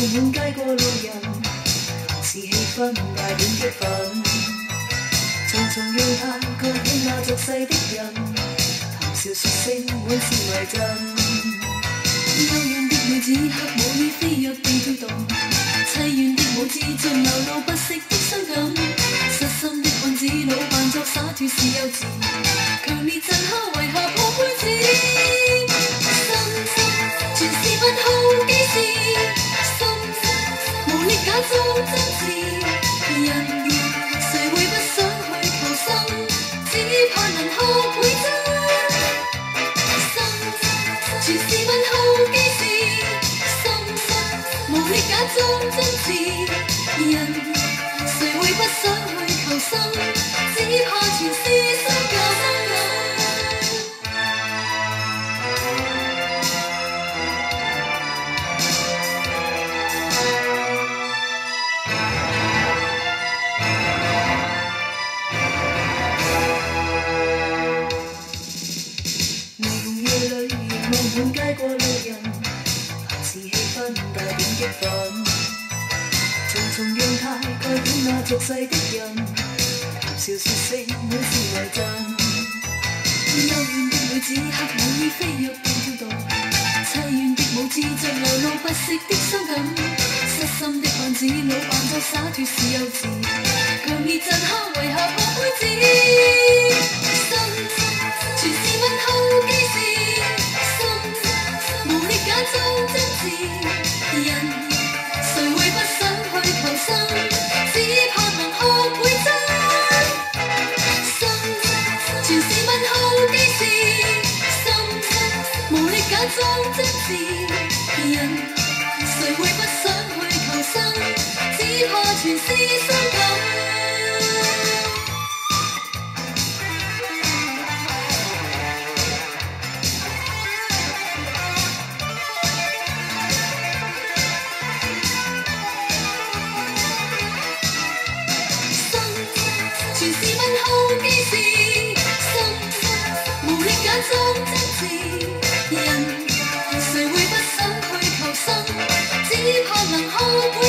滿街過路人，是氣氛大點激憤。重重讓太覺起那俗世的人，談笑說聲滿是迷陣。幽怨的女子黑舞衣飛躍地跳動，凄怨的舞姿盡流露不息的傷感。失心的漢子老扮作灑脱是幼稚，強烈震撼遺下破杯子。全是問號機事，心無力假裝真摯。人誰會不想去求生，只怕能學會真。全是問號機事，心無力假裝真摯。人誰會不想去求生，只怕全是傷感。滿街過路人，是氣氛大點激憤。重重讓太蓋滿那俗世的人，談笑說聲滿是迷陣。幽怨的女子黑舞衣飛躍地跳動，凄怨的舞姿着流露不息的傷感。失心的漢子老扮作灑脱是幼稚，強烈震撼遺下破杯子。全是問號機事。假裝真摯，人誰會不想去求生，只怕能學會真。全是問號機事，心無力假裝真摯，人誰會不想去求生，只怕全是傷感。全是問號機事，心無力假裝真摯。人誰會不想去求生，只怕能學會。